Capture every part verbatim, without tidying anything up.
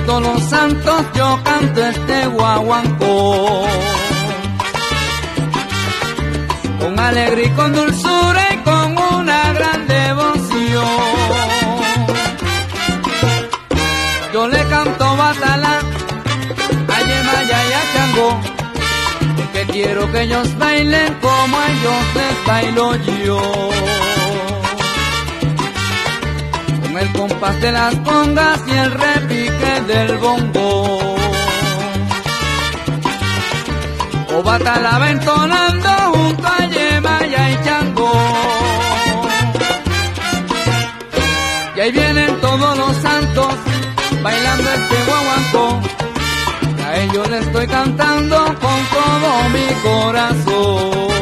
todos los santos yo canto este guaguancó. Con alegría y con dulzura y con una gran devoción. Yo le canto batalá a Yemaya y a Chango, porque quiero que ellos bailen como ellos les bailo yo. Con el compás de las congas y el repique del bongo. O batalá va entonando junto a Yemaya y Chango. Y ahí vienen todos los santos bailando este guaguancó. A ellos les estoy cantando con todo mi corazón.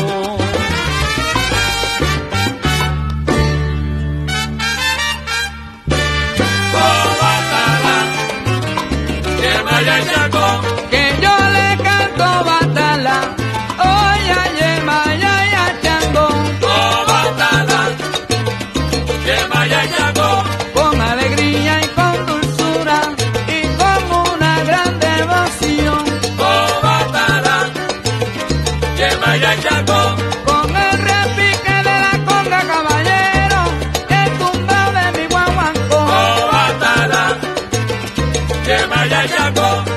Yemaya y Chango, Que yo le canto batalá, oye a Yemaya y a Chango. oh batalá, Yemaya y Chango, Con alegría y con dulzura y con una gran devoción. oh batalá, Yemaya y Chango, Con el repique de la conga, caballero, el tumbao de mi guaguancó. oh batalá, Yemaya y Chango.